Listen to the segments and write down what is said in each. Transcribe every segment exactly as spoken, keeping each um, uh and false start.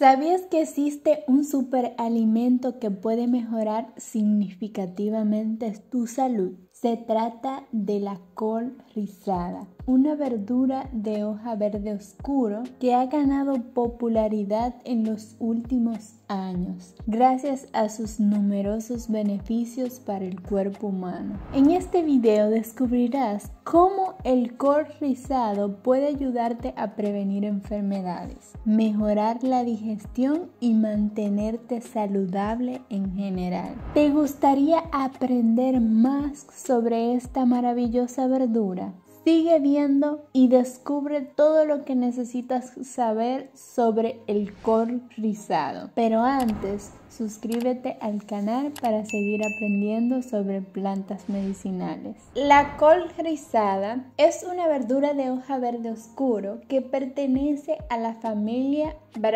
¿Sabías que existe un superalimento que puede mejorar significativamente tu salud? Se trata de la col rizada, una verdura de hoja verde oscuro que ha ganado popularidad en los últimos años, gracias a sus numerosos beneficios para el cuerpo humano. En este video descubrirás cómo el col rizado puede ayudarte a prevenir enfermedades, mejorar la digestión y mantenerte saludable en general. ¿Te gustaría aprender más sobre esta maravillosa verdura? Sigue viendo y descubre todo lo que necesitas saber sobre el col rizado. Pero antes, suscríbete al canal para seguir aprendiendo sobre plantas medicinales. La col rizada es una verdura de hoja verde oscuro que pertenece a la familia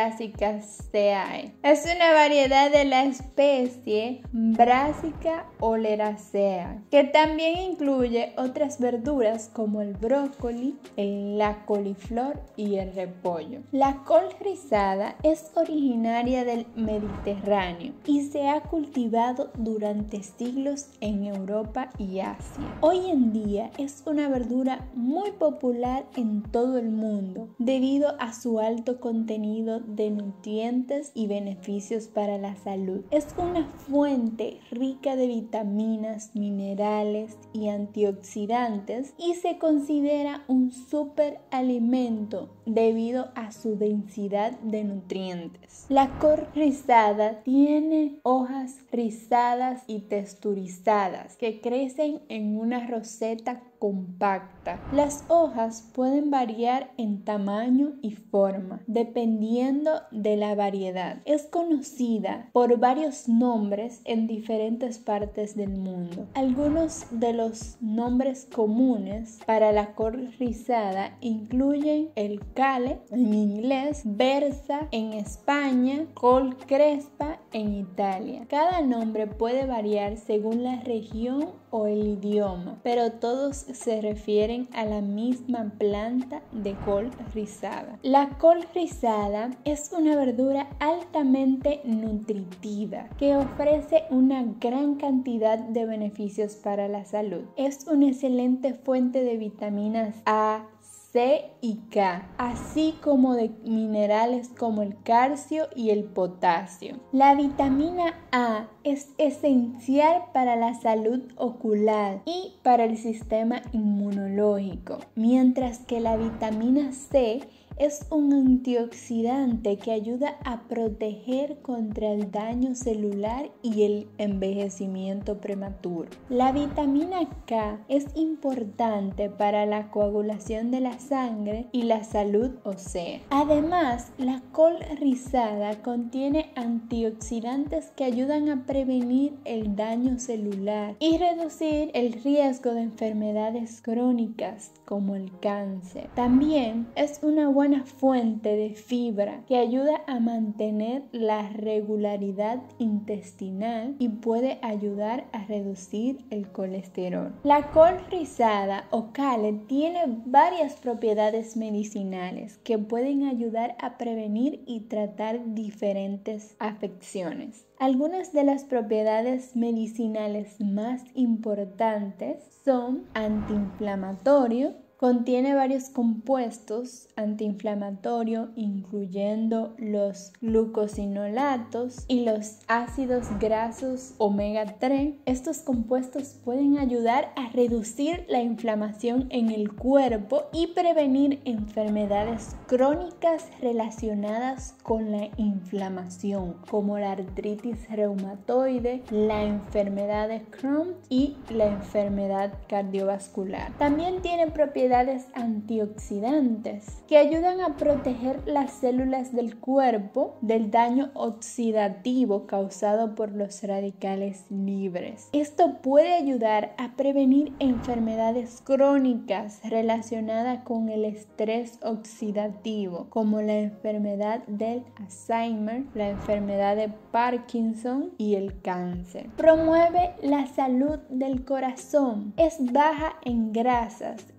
Brassicaceae. Es una variedad de la especie Brassica oleracea, que también incluye otras verduras como el brócoli, la coliflor y el repollo. La col rizada es originaria del Mediterráneo y se ha cultivado durante siglos en Europa y Asia. Hoy en día es una verdura muy popular en todo el mundo debido a su alto contenido de nutrientes y beneficios para la salud. Es una fuente rica de vitaminas, minerales y antioxidantes y se considera un superalimento debido a su densidad de nutrientes. La col rizada tiene hojas rizadas y texturizadas que crecen en una roseta compacta. Las hojas pueden variar en tamaño y forma dependiendo de la variedad. Es conocida por varios nombres en diferentes partes del mundo. Algunos de los nombres comunes para la col rizada incluyen el kale en inglés, berza en España, col crespa en Italia. Cada nombre puede variar según la región o el idioma, pero todos se refieren a la misma planta de col rizada. La col rizada es una verdura altamente nutritiva que ofrece una gran cantidad de beneficios para la salud. Es una excelente fuente de vitaminas A, C y K, así como de minerales como el calcio y el potasio. La vitamina A es esencial para la salud ocular y para el sistema inmunológico, mientras que la vitamina C es un antioxidante que ayuda a proteger contra el daño celular y el envejecimiento prematuro. La vitamina K es importante para la coagulación de la sangre y la salud ósea. Además, la col rizada contiene antioxidantes que ayudan a prevenir el daño celular y reducir el riesgo de enfermedades crónicas como el cáncer. También es una buena fuente de fibra que ayuda a mantener la regularidad intestinal y puede ayudar a reducir el colesterol. La col rizada o kale tiene varias propiedades medicinales que pueden ayudar a prevenir y tratar diferentes afecciones. Algunas de las propiedades medicinales más importantes son antiinflamatorio. Contiene varios compuestos antiinflamatorios, incluyendo los glucosinolatos y los ácidos grasos omega tres. Estos compuestos pueden ayudar a reducir la inflamación en el cuerpo y prevenir enfermedades crónicas relacionadas con la inflamación, como la artritis reumatoide, la enfermedad de Crohn y la enfermedad cardiovascular. También tiene propiedades antioxidantes que ayudan a proteger las células del cuerpo del daño oxidativo causado por los radicales libres. Esto puede ayudar a prevenir enfermedades crónicas relacionadas con el estrés oxidativo, como la enfermedad del Alzheimer, la enfermedad de Parkinson y el cáncer. Promueve la salud del corazón. Es baja en grasas y rica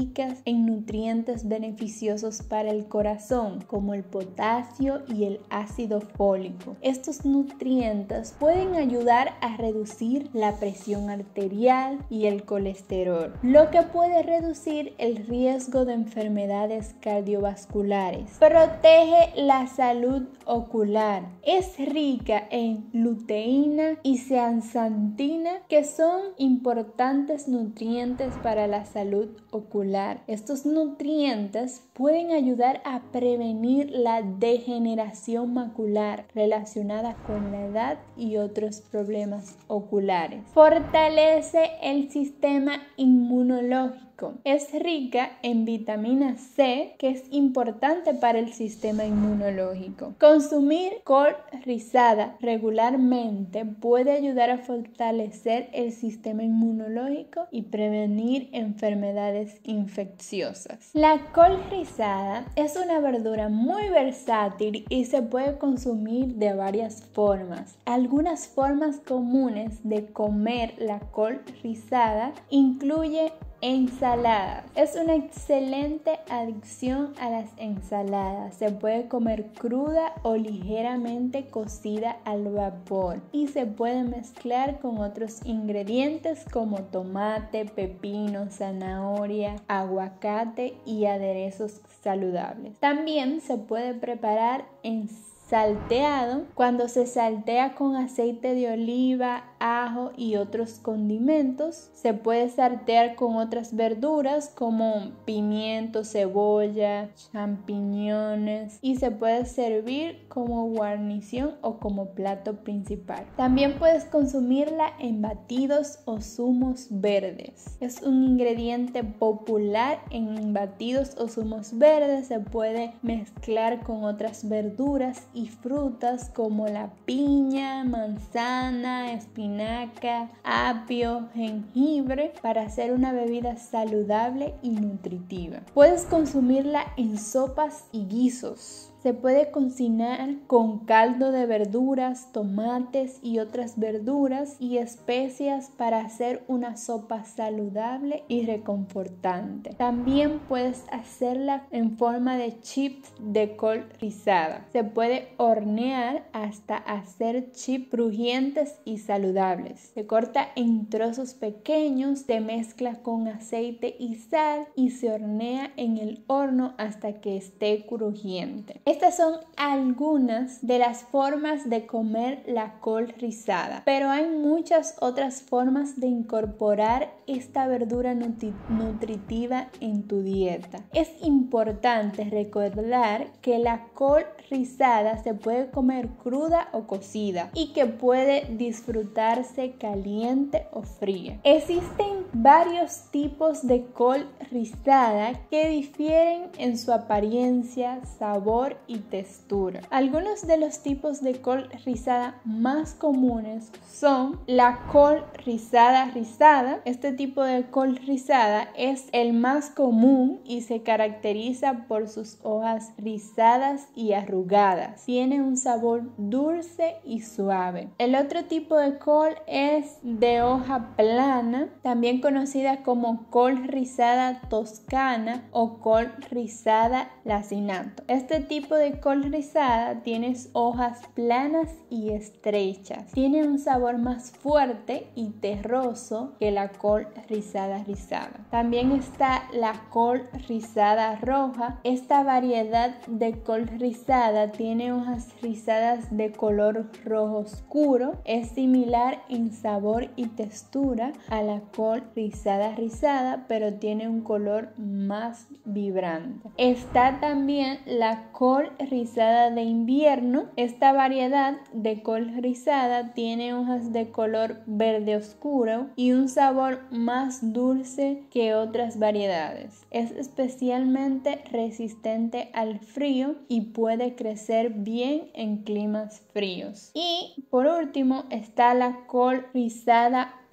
ricas en nutrientes beneficiosos para el corazón, como el potasio y el ácido fólico. Estos nutrientes pueden ayudar a reducir la presión arterial y el colesterol, lo que puede reducir el riesgo de enfermedades cardiovasculares. Protege la salud ocular. Es rica en luteína y zeaxantina, que son importantes nutrientes para la salud ocular. Estos nutrientes pueden ayudar a prevenir la degeneración macular relacionada con la edad y otros problemas oculares. Fortalece el sistema inmunológico. Es rica en vitamina C, que es importante para el sistema inmunológico. Consumir col rizada regularmente puede ayudar a fortalecer el sistema inmunológico y prevenir enfermedades infecciosas. La col rizada es una verdura muy versátil y se puede consumir de varias formas. Algunas formas comunes de comer la col rizada incluye ensaladas. Es una excelente adición a las ensaladas. Se puede comer cruda o ligeramente cocida al vapor y se puede mezclar con otros ingredientes como tomate, pepino, zanahoria, aguacate y aderezos saludables. También se puede preparar en salteado. Cuando se saltea con aceite de oliva, ajo y otros condimentos, se puede saltear con otras verduras como pimiento, cebolla, champiñones, y se puede servir como guarnición o como plato principal. También puedes consumirla en batidos o zumos verdes. Es un ingrediente popular en batidos o zumos verdes. Se puede mezclar con otras verduras y frutas como la piña, manzana, espinaca, apio, jengibre para hacer una bebida saludable y nutritiva. Puedes consumirla en sopas y guisos. Se puede cocinar con caldo de verduras, tomates y otras verduras y especias para hacer una sopa saludable y reconfortante. También puedes hacerla en forma de chips de col rizada. Se puede hornear hasta hacer chips crujientes y saludables. Se corta en trozos pequeños, se mezcla con aceite y sal y se hornea en el horno hasta que esté crujiente. Estas son algunas de las formas de comer la col rizada, pero hay muchas otras formas de incorporar esta verdura nutri- nutritiva en tu dieta. Es importante recordar que la col rizada se puede comer cruda o cocida y que puede disfrutarse caliente o fría. Existen varios tipos de col rizada que difieren en su apariencia, sabor y textura. Algunos de los tipos de col rizada más comunes son la col rizada rizada. Este tipo de col rizada es el más común y se caracteriza por sus hojas rizadas y arrugadas. Tiene un sabor dulce y suave. El otro tipo de col es de hoja plana, también conocida como col rizada toscana o col rizada lacinato. Este tipo de col rizada tiene hojas planas y estrechas. Tiene un sabor más fuerte y terroso que la col rizada rizada. También está la col rizada roja. Esta variedad de col rizada tiene hojas rizadas de color rojo oscuro. Es similar en sabor y textura a la col rizada rizada, pero tiene un color más vibrante. Está también la col rizada de invierno. Esta variedad de col rizada tiene hojas de color verde oscuro y un sabor más dulce que otras variedades. Es especialmente resistente al frío y puede crecer bien en climas fríos. Y por último está la col rizada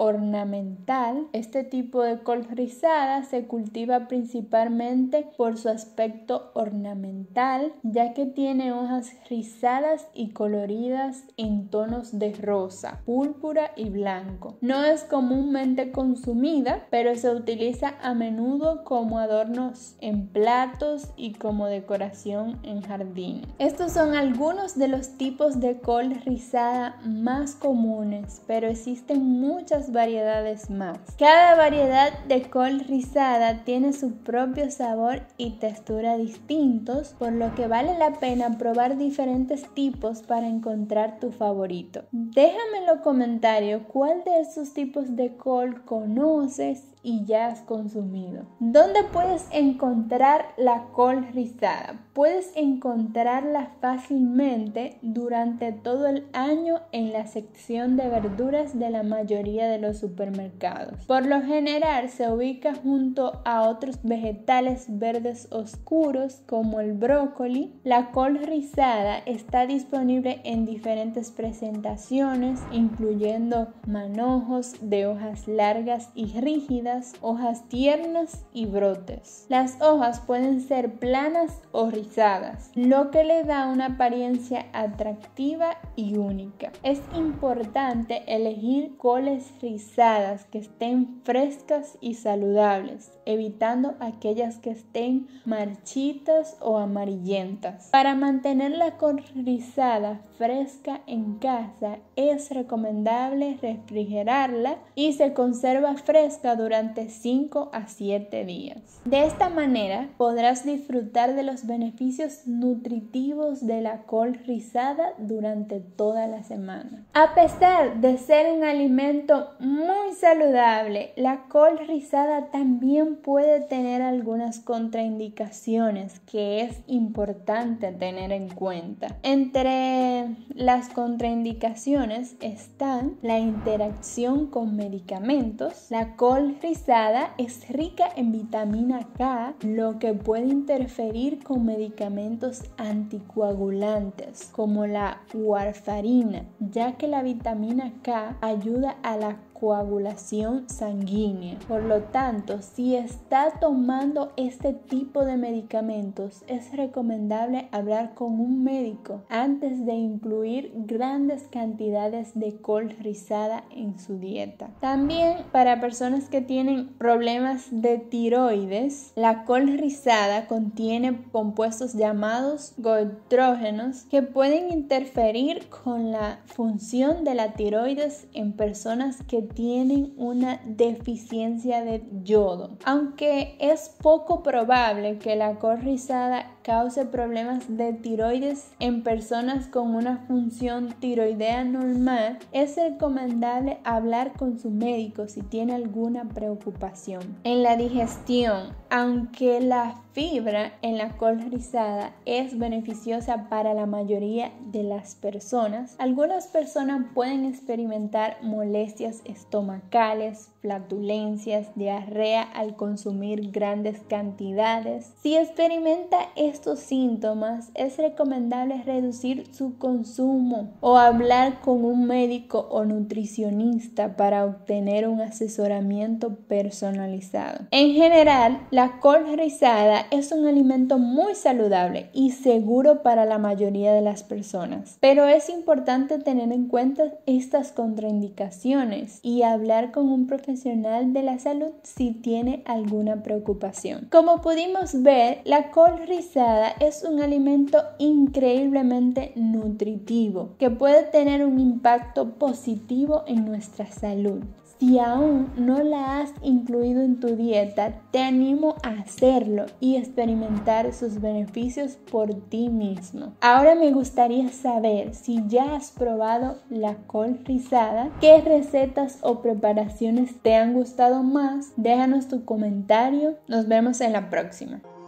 ornamental. Este tipo de col rizada se cultiva principalmente por su aspecto ornamental, ya que tiene hojas rizadas y coloridas en tonos de rosa, púrpura y blanco. No es comúnmente consumida, pero se utiliza a menudo como adornos en platos y como decoración en jardines. Estos son algunos de los tipos de col rizada más comunes, pero existen muchas variedades más. Cada variedad de col rizada tiene su propio sabor y textura distintos, por lo que vale la pena probar diferentes tipos para encontrar tu favorito. Déjame en los comentarios cuál de estos tipos de col conoces y ya has consumido. ¿Dónde puedes encontrar la col rizada? Puedes encontrarla fácilmente durante todo el año en la sección de verduras de la mayoría de los supermercados. Por lo general se ubica junto a otros vegetales verdes oscuros como el brócoli. La col rizada está disponible en diferentes presentaciones, incluyendo manojos de hojas largas y rígidas, hojas tiernas y brotes. Las hojas pueden ser planas o rizadas, lo que le da una apariencia atractiva y única. Es importante elegir coles rizadas que estén frescas y saludables, evitando aquellas que estén marchitas o amarillentas. Para mantener la col rizada fresca en casa, es recomendable refrigerarla y se conserva fresca durante cinco a siete días. De esta manera podrás disfrutar de los beneficios nutritivos de la col rizada durante toda la semana. A pesar de ser un alimento muy saludable, la col rizada también puede tener algunas contraindicaciones que es importante tener en cuenta. Entre las contraindicaciones están la interacción con medicamentos. La col rizada es rica en vitamina K, lo que puede interferir con medicamentos anticoagulantes como la warfarina, ya que la vitamina K ayuda a la coagulación sanguínea. Por lo tanto, si está tomando este tipo de medicamentos, es recomendable hablar con un médico antes de incluir grandes cantidades de col rizada en su dieta. También para personas que tienen problemas de tiroides, la col rizada contiene compuestos llamados goitrógenos que pueden interferir con la función de la tiroides en personas que tienen una deficiencia de yodo. Aunque es poco probable que la col rizada cause problemas de tiroides en personas con una función tiroidea normal, es recomendable hablar con su médico si tiene alguna preocupación. En la digestión, aunque la fibra en la col rizada es beneficiosa para la mayoría de las personas, algunas personas pueden experimentar molestias estomacales, flatulencias, diarrea al consumir grandes cantidades. Si experimenta estos síntomas, es recomendable reducir su consumo o hablar con un médico o nutricionista para obtener un asesoramiento personalizado. En general, la col rizada es un alimento muy saludable y seguro para la mayoría de las personas, pero es importante tener en cuenta estas contraindicaciones y hablar con un profesional de la salud si tiene alguna preocupación. Como pudimos ver, la col rizada es un alimento increíblemente nutritivo que puede tener un impacto positivo en nuestra salud. Si aún no la has incluido en tu dieta, te animo a hacerlo y experimentar sus beneficios por ti mismo. Ahora me gustaría saber si ya has probado la col rizada, qué recetas o preparaciones te han gustado más. Déjanos tu comentario. Nos vemos en la próxima.